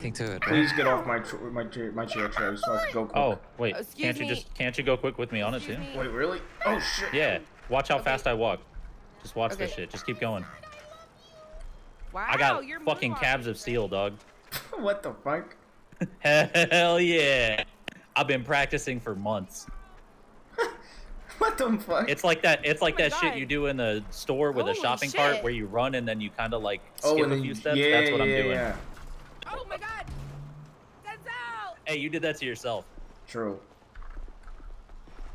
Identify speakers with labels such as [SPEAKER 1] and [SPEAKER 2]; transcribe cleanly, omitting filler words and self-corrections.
[SPEAKER 1] Think to it.
[SPEAKER 2] Please get off my chair, Trev, so I can go quick.
[SPEAKER 3] Oh, wait.
[SPEAKER 4] Excuse me.
[SPEAKER 3] Can't you go quick with me on it too?
[SPEAKER 2] Wait, really? Oh shit.
[SPEAKER 3] Yeah. Watch how fast I walk. Just watch
[SPEAKER 4] Okay.
[SPEAKER 3] this shit. Just keep going.
[SPEAKER 4] Wow,
[SPEAKER 3] I got
[SPEAKER 4] you're
[SPEAKER 3] fucking
[SPEAKER 4] moonwalking.
[SPEAKER 3] calves of steel, dog.
[SPEAKER 2] What the fuck?
[SPEAKER 3] Hell yeah. I've been practicing for months.
[SPEAKER 2] What the fuck?
[SPEAKER 3] It's like that. It's like
[SPEAKER 4] my
[SPEAKER 3] that shit
[SPEAKER 4] God.
[SPEAKER 3] you do in the store with a
[SPEAKER 4] Holy
[SPEAKER 3] shopping
[SPEAKER 4] shit.
[SPEAKER 3] cart where you run and then you kind of like skip
[SPEAKER 2] and
[SPEAKER 3] a
[SPEAKER 2] then
[SPEAKER 3] few steps.
[SPEAKER 2] Yeah,
[SPEAKER 3] That's what I'm doing.
[SPEAKER 4] Oh my god! Denzel!
[SPEAKER 3] Hey, you did that to yourself.
[SPEAKER 2] True.